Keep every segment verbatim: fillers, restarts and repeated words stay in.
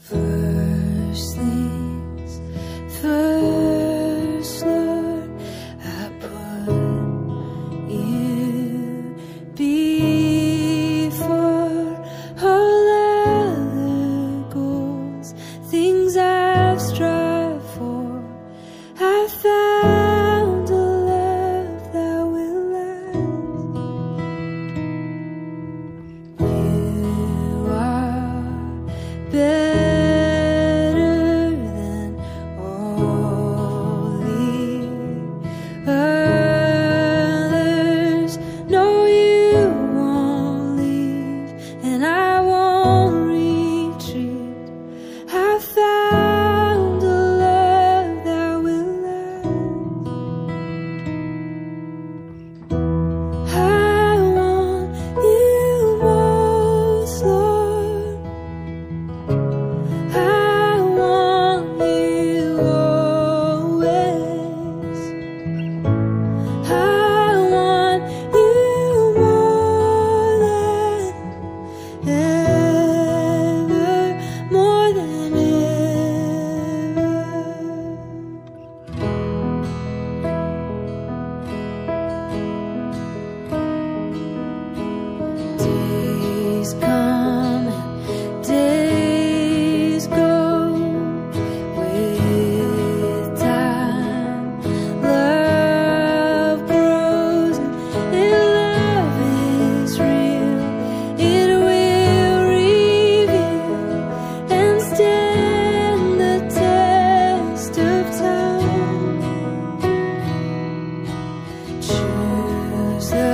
First things first, Lord, I put you before all other goals, things I've strived for. I found a love that will last. You are better than all the others. No, you won't leave, and I won't retreat. I found a love that will last. I want you most, Lord. I want you always. I want you more than ever, more than ever. Days come and days go, with time love grows, and love is real. It will reveal and stand the test of time. Choose the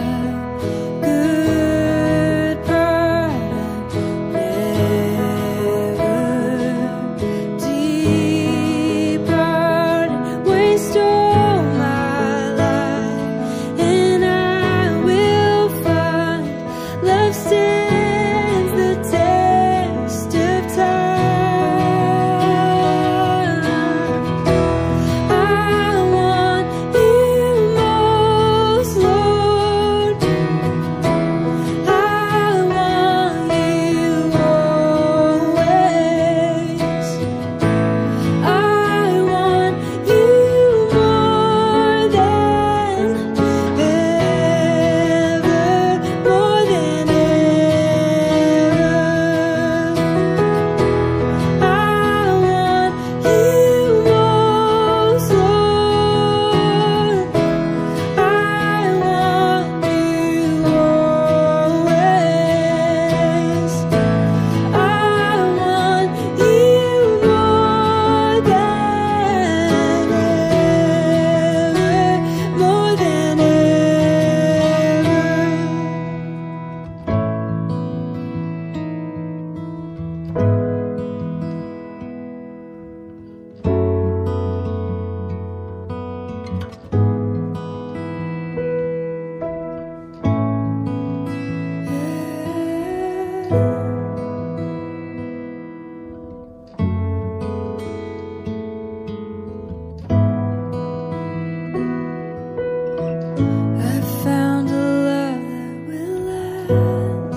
good part and never depart. Waste all my life, and I will find love stands the test of time. I want you most, Lord. I want you always. I want you more than ever, more than ever. I want you most, Lord. I want you always. I want you more than ever, more than I found a love that will last.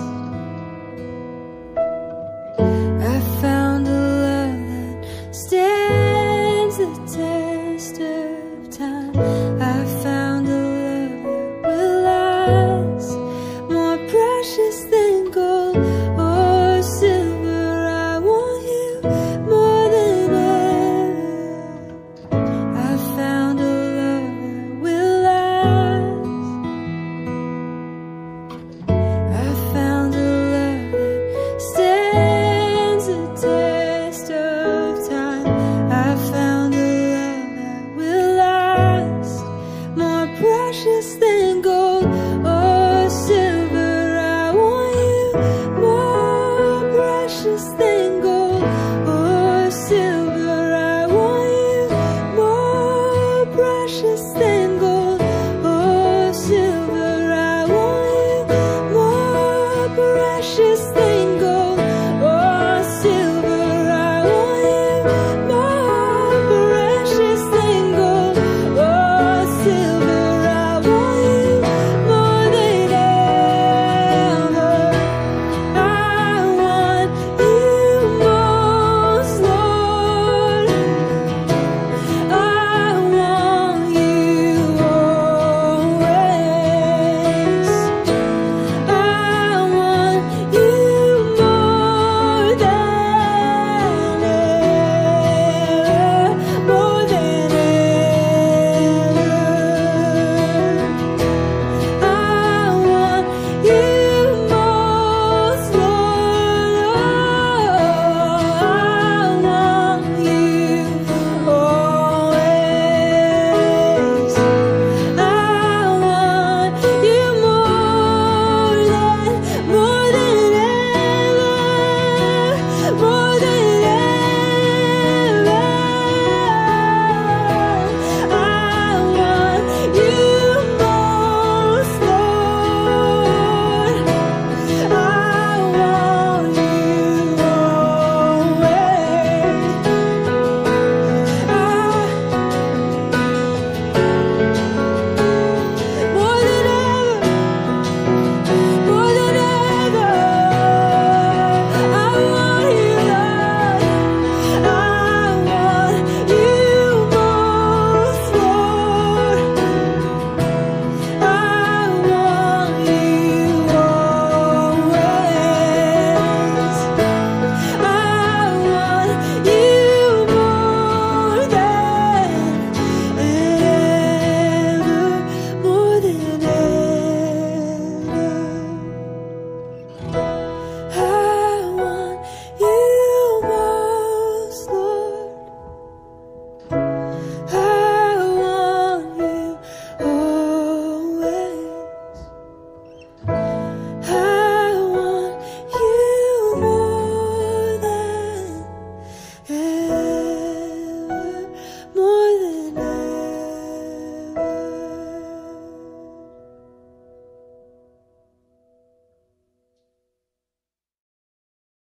I found a love that stands the test of time. I found a love that will last, more precious than gold or silver. I want you more than ever. I found a love that will last. I found a love that stands the test of time. I found a love that will last, more precious than gold or silver. I want you more precious than gold